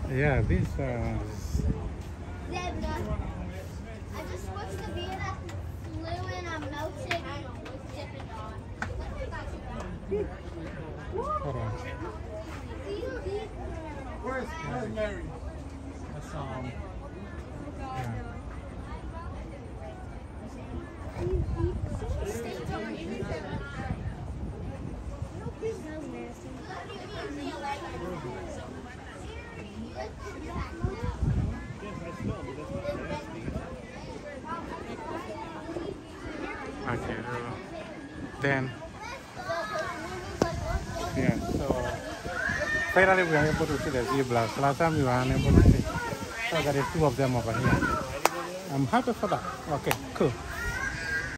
Yeah, this. Zebra. I just watched the video that flew and I melted. Dipping on. Hold on. Where's Mary? That's yeah. Okay, then yeah, so finally we are able to see the zebras. Last time we were unable to see. So there are two of them over here. I'm happy for that. Okay, cool.